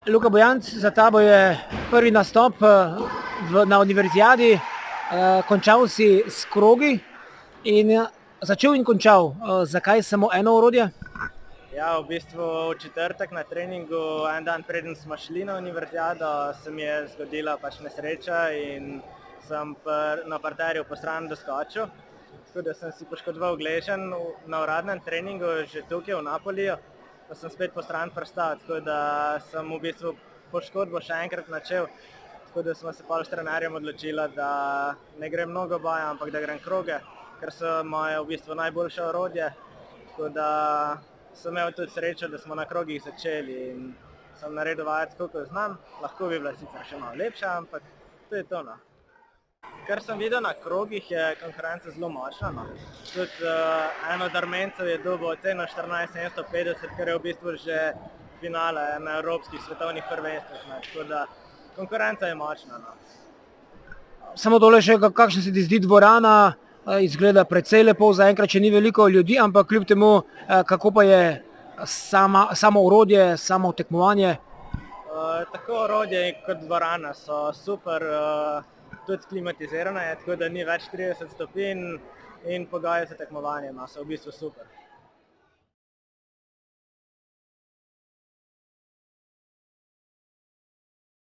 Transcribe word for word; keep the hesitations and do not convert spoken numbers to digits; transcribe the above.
Luka Bojanc, za tabo je prvi nastop v, na univerzijadi. E, končal si s krogi in začel in končal. E, zakaj samo eno orodje? Ja, v bistvu v četrtek na treningu, en dan preden smo šli na univerzijado, se mi je zgodila pač nesreča in sem pr, na parterju po strani doskočil. Tako da sem si poškodoval gleženj na uradnem treningu že tukaj v Napoliju, pa sem spet po strani prestal, tako da sem v bistvu poškodbo še enkrat načel. Tako da smo se pol s trenerjem odločili, da ne grem mnogoboja, ampak da grem kroge, ker so moje v bistvu najboljše orodje. Tako da sem imel tudi srečo, da smo na krogih začeli in sem naredil vajeti, koliko znam. Lahko bi bila sicer še malo lepša, ampak to je to, no. Kar sem videl na krogih, je konkurenca zelo močna, no. Tudi uh, en od Armencev je dobil oceno štirinajst sedemsto petdeset, kar je v bistvu že finale na evropskih svetovnih prvenstvih, no. Tako da konkurenca je močna, no. Samo tole še, kakšna se ti zdi dvorana? Izgleda precej lepo, zaenkrat še ni veliko ljudi, ampak kljub temu, kako pa je sama, samo orodje, samo tekmovanje? Uh, tako orodje kot dvorana so super, uh, tudi klimatizirana je, tako da ni več trideset stopinj in pogoji za tekmovanje, no, so v bistvu super.